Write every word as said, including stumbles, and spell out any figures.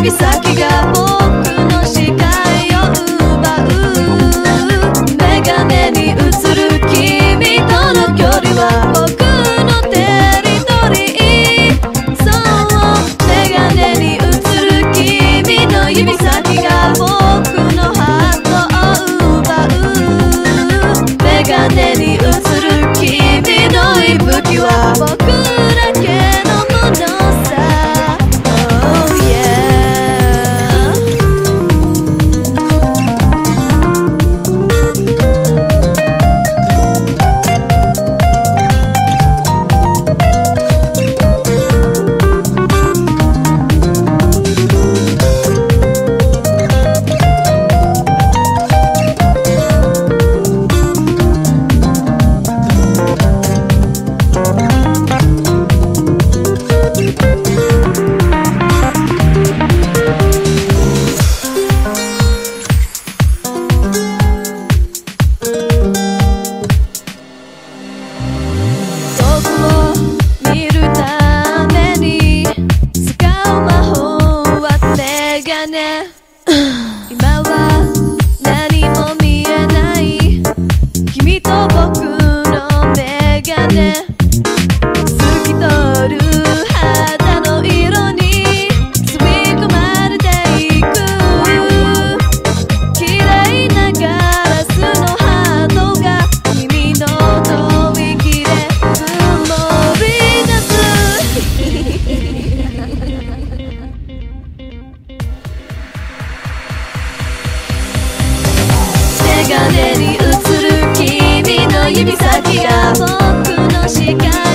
指先が僕の視界を奪う。メガネに映る君との距離は僕のテリトリー。そう、メガネに映る君の指先が僕のハートを奪う。メガネに映る君の息吹は僕だけのものさ。Oh yeah。 今は何も見えない。君と僕のメガネ、透き通る肌の色に吸い込まれていく。綺麗なガラスのハートが君の吐息で曇り出す。メガネに映る君の指先が僕の視界